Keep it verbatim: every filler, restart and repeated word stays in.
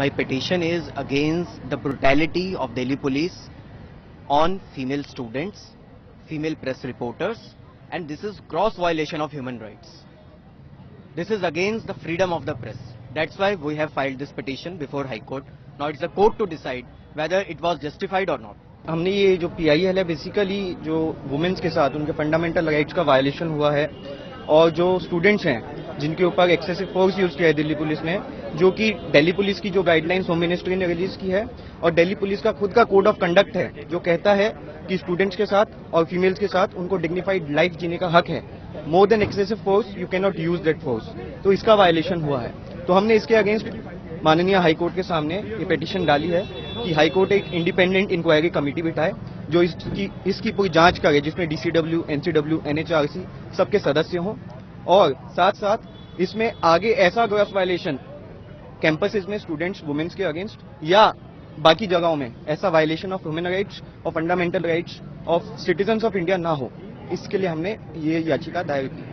My petition is against the brutality of Delhi police on female students, female press reporters, and this is gross violation of human rights. This is against the freedom of the press. That's why we have filed this petition before High Court. Now it's the court to decide whether it was justified or not. हमने ये जो P I L है basically जो women's के साथ उनके fundamental rights का violation हुआ है और जो स्टूडेंट्स हैं जिनके ऊपर एक्सेसिव फोर्स यूज किया है दिल्ली पुलिस ने, जो कि दिल्ली पुलिस की जो गाइडलाइंस होम मिनिस्ट्री ने रिलीज की है और दिल्ली पुलिस का खुद का कोड ऑफ कंडक्ट है जो कहता है कि स्टूडेंट्स के साथ और फीमेल्स के साथ उनको डिग्निफाइड लाइफ जीने का हक है. More than excessive force you can not use that force. तो इसका वायलेशन हुआ है. तो हमने इसके अगेंस्ट माननीय हाई कोर्ट के सामने ये पिटीशन डाली है कि हाई कोर्ट एक इंडिपेंडेंट इंक्वायरी कमेटी बिठाए जो इसकी इसकी पूरी जांच करे, जिसमें डीसीडब्ल्यू, एनसीडब्ल्यू, एनएचआरसी सबके सदस्य हों और साथ साथ इसमें आगे ऐसा ग्रॉस वायलेशन कैंपसेस में स्टूडेंट्स वुमेन्स के अगेंस्ट या बाकी जगहों में ऐसा वायलेशन ऑफ ह्यूमन राइट्स और fundamental rights of citizens of India ना हो, इसके लिए हमने ये याचिका दायर की.